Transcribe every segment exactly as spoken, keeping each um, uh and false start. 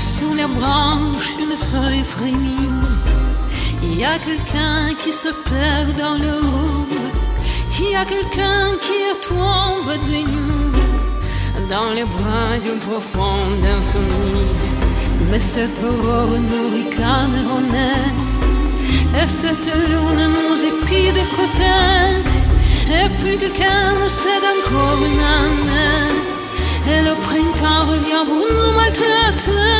Sous les branches, une feuille frémit. Il y a quelqu'un qui se perd dans le rouge. Il y a quelqu'un qui tombe de nuit dans les bras d'une profonde insomnie. Mais cette aurore nous ricane au nez, et cette lune nous épie de côté. Et puis quelqu'un nous cède encore une année, et le printemps revient pour nous maltraiter.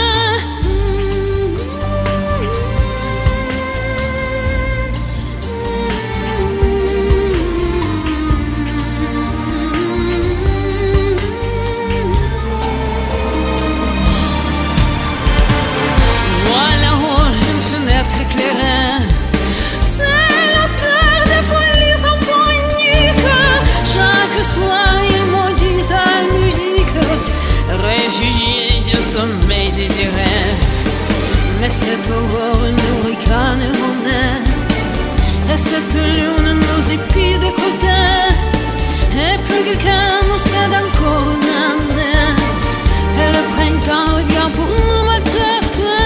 Sommeil désiré, mais cette aurore nous ricane au nez, et cette lune nous épie de côté. Et puis quelqu'un nous cède encore une année, et le printemps revient pour nous maltraiter.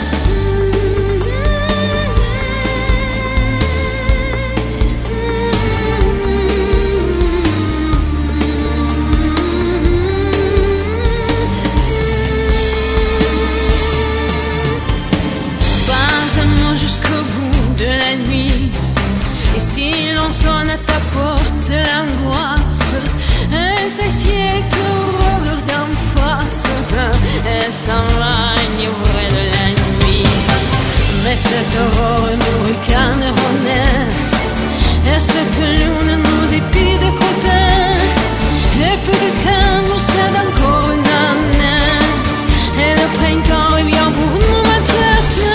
Si l'on sonne à ta porte, l'angoisse, elle s'assied et te regarde en face, elle s'en va enivrée de la nuit. Mais cette aurore nous ricane au nez, et cette lune nous épie de côté. Et puis quelqu'un nous cède encore une année, et le printemps revient pour nous maltraiter.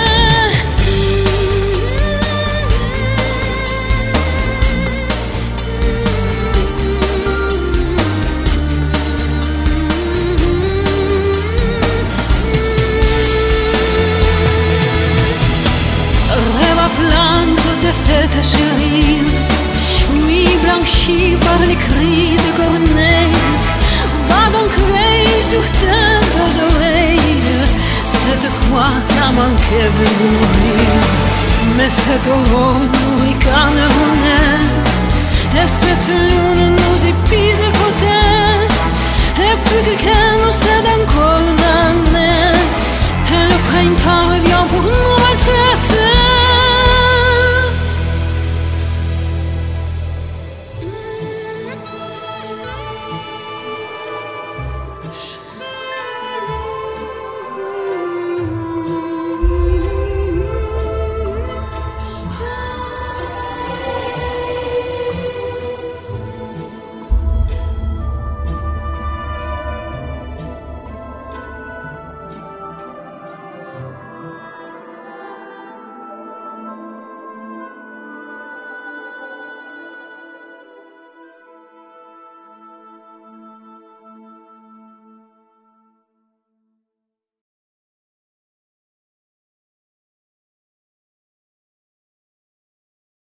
Fête chérie, nuit blanchie par les cris de corneilles, va donc veiller sur tes oreilles. Cette fois t'as manqué de mourir, mais cette aurore nous ricane au nez, et cette lune nous épie de côté. Et puis quelqu'un nous cède